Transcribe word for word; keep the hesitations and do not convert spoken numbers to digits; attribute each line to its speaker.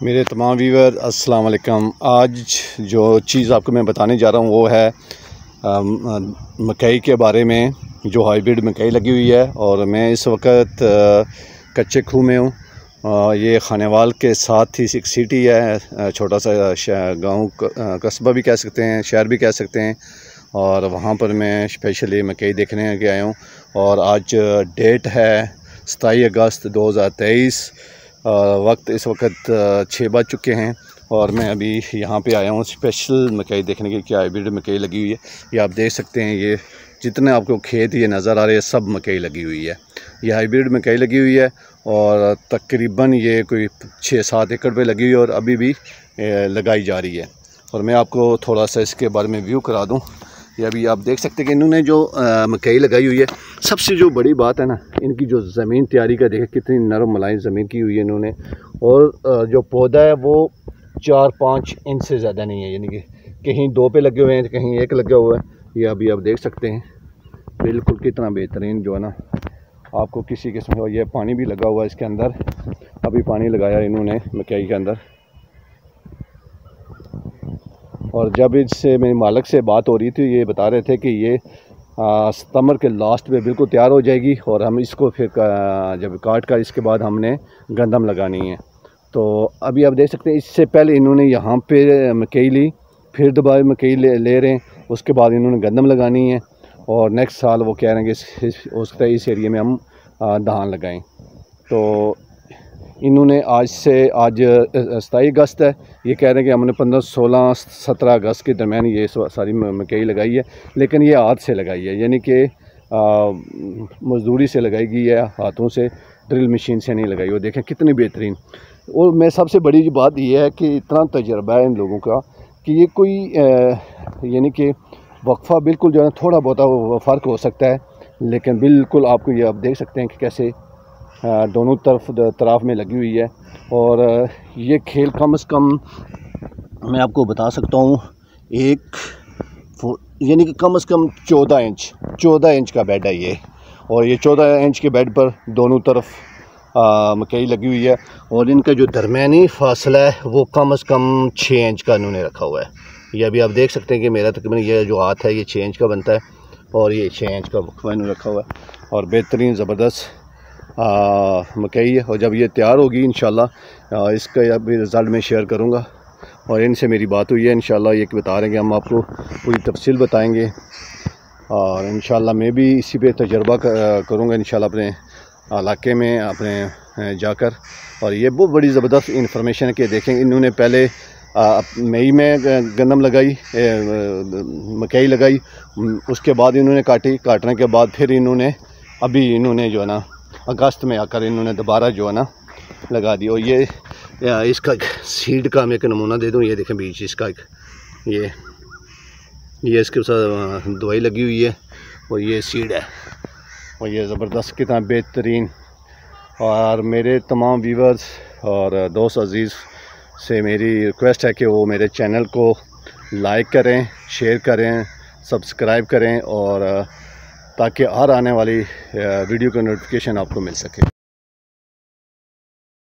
Speaker 1: मेरे तमाम व्यूअर अस्सलाम वालेकुम। आज जो चीज़ आपको मैं बताने जा रहा हूँ वो है मकई के बारे में, जो हाइब्रिड मकई लगी हुई है। और मैं इस वक्त कच्चे खूह में हूँ। ये खानेवाल के साथ ही एक सिटी है, छोटा सा गांव, कस्बा भी कह सकते हैं, शहर भी कह सकते हैं। और वहाँ पर मैं स्पेशली मकई देखने के आया हूँ। और आज डेट है सताईस अगस्त दो हज़ार तेईस। वक्त इस वक्त छः बज चुके हैं और मैं अभी यहाँ पे आया हूँ स्पेशल मकई देखने के। क्या हाइब्रिड मकई लगी हुई है, ये आप देख सकते हैं। ये जितने आपको खेत ये नज़र आ रहे हैं सब मकई लगी हुई है। ये हाइब्रिड मकई लगी हुई है और तकरीबन ये कोई छः सात एकड़ पे लगी हुई है और अभी भी लगाई जा रही है। और मैं आपको थोड़ा सा इसके बारे में व्यू करा दूँ। ये अभी आप देख सकते हैं कि इन्होंने जो मकई लगाई हुई है, सबसे जो बड़ी बात है ना, इनकी जो ज़मीन तैयारी का देखें कितनी नरम मुलायम ज़मीन की हुई है इन्होंने। और जो पौधा है वो चार पाँच इंच से ज़्यादा नहीं है, यानी कि कहीं दो पे लगे हुए हैं, कहीं एक लगा हुआ है। ये अभी आप देख सकते हैं बिल्कुल कितना बेहतरीन जो है ना, आपको किसी किस्म का। ये पानी भी लगा हुआ है इसके अंदर, अभी पानी लगाया इन्होंने मकई के अंदर। और जब इससे मेरे मालिक से बात हो रही थी, ये बता रहे थे कि ये सितंबर के लास्ट में बिल्कुल तैयार हो जाएगी और हम इसको फिर जब काट कर इसके बाद हमने गंदम लगानी है। तो अभी आप देख सकते हैं इससे पहले इन्होंने यहाँ पे मकई ली, फिर दोबारा मकई ले, ले रहे हैं, उसके बाद इन्होंने गंदम लगानी है। और नेक्स्ट साल वो कह रहे हैं कि इस, उस इस एरिया में हम धान लगाएं। तो इन्होंने आज से आज सताईस अगस्त है, ये कह रहे हैं कि हमने पंद्रह सोलह सत्रह अगस्त के दरमियान ये सारी मकई लगाई है। लेकिन ये हाथ से लगाई है, यानी कि मजदूरी से लगाई गई है, हाथों से, ड्रिल मशीन से नहीं लगाई। वो देखें कितनी बेहतरीन। और मैं सबसे बड़ी बात यह है कि इतना तजर्बा है इन लोगों का कि ये कोई यानी कि वक्फा बिल्कुल जो है थोड़ा बहुत फ़र्क हो सकता है, लेकिन बिल्कुल आपको ये आप देख सकते हैं कि कैसे दोनों तरफ तरफ में लगी हुई है। और ये खेल कम से कम मैं आपको बता सकता हूँ एक यानी कि कम से कम चौदह इंच चौदह इंच का बेड है ये। और ये चौदह इंच के बेड पर दोनों तरफ मकई लगी हुई है। और इनका जो दरमियानी फासला है वो कम से कम छः इंच का इन्होंने रखा हुआ है। ये अभी आप देख सकते हैं कि मेरा तकरीबन ये जो हाथ है ये छः इंच का बनता है और ये छः इंच का वक्फा इन्होंने रखा हुआ है। और बेहतरीन ज़बरदस्त मकई है। और जब ये तैयार होगी इंशाल्लाह इसका भी रिज़ल्ट मैं शेयर करूँगा। और इनसे मेरी बात हुई है, इंशाल्लाह ये बता रहे हैं कि हम आपको पूरी तफसील बताएंगे। और इंशाल्लाह मैं भी इसी पे तजर्बा करूँगा इंशाल्लाह अपने इलाके में अपने जाकर। और ये बहुत बड़ी ज़बरदस्त इन्फॉर्मेशन है कि देखें इन्होंने पहले मई में गंदम लगाई, मकई लगाई, उसके बाद इन्होंने काटी, काटने के बाद फिर इन्होंने अभी इन्होंने जो है ना अगस्त में आकर इन्होंने दोबारा जो है ना लगा दी। और ये इसका सीड का मैं एक नमूना दे दूँ। ये देखें बीज इसका एक, ये ये इसके साथ दवाई लगी हुई है और ये सीड है। और ये ज़बरदस्त कितना बेहतरीन। और मेरे तमाम व्यूवर्स और दोस्त अजीज़ से मेरी रिक्वेस्ट है कि वो मेरे चैनल को लाइक करें, शेयर करें, सब्सक्राइब करें, और ताकि हर आने वाली वीडियो का नोटिफिकेशन आपको मिल सके।